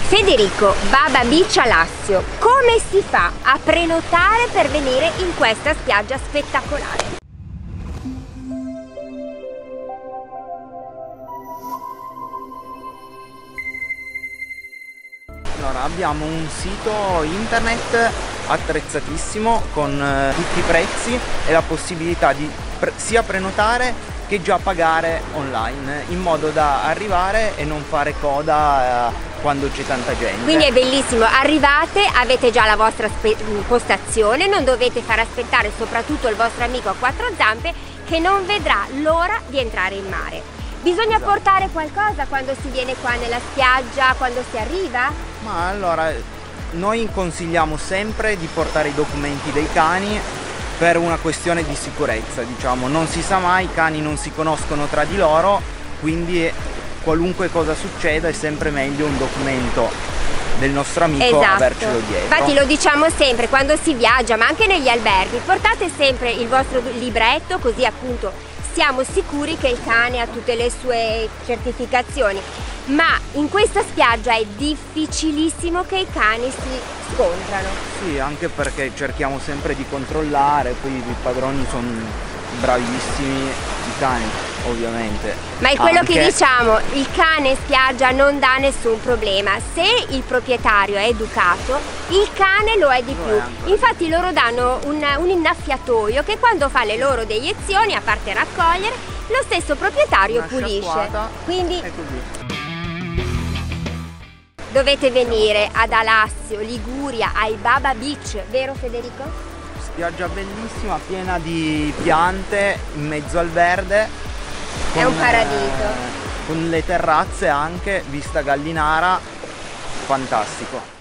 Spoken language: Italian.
Federico, Baba Beach a Lassio, come si fa a prenotare per venire in questa spiaggia spettacolare? Allora, abbiamo un sito internet attrezzatissimo con tutti i prezzi e la possibilità di sia prenotare che già pagare online, in modo da arrivare e non fare coda quando c'è tanta gente. Quindi è bellissimo, arrivate, avete già la vostra postazione, non dovete far aspettare soprattutto il vostro amico a quattro zampe che non vedrà l'ora di entrare in mare. Bisogna portare qualcosa quando si viene qua nella spiaggia, quando si arriva? Ma allora, noi consigliamo sempre di portare i documenti dei cani per una questione di sicurezza, diciamo. Non si sa mai, i cani non si conoscono tra di loro, quindi qualunque cosa succeda è sempre meglio un documento del nostro amico avercelo dietro. Infatti lo diciamo sempre quando si viaggia, ma anche negli alberghi, portate sempre il vostro libretto, così appunto siamo sicuri che il cane ha tutte le sue certificazioni. Ma in questa spiaggia è difficilissimo che i cani si scontrano. Sì, anche perché cerchiamo sempre di controllare, poi i padroni sono bravissimi, i cani ovviamente. Ma è quello che diciamo, il cane in spiaggia non dà nessun problema. Se il proprietario è educato, il cane lo è di più. Infatti loro danno un innaffiatoio che quando fa le loro deiezioni, a parte raccogliere, lo stesso proprietario pulisce. Quindi è così. Dovete venire ad Alassio, Liguria, ai Baba Beach, vero Federico? Spiaggia bellissima, piena di piante, in mezzo al verde. È un paradiso. Con le terrazze anche, vista Gallinara, fantastico.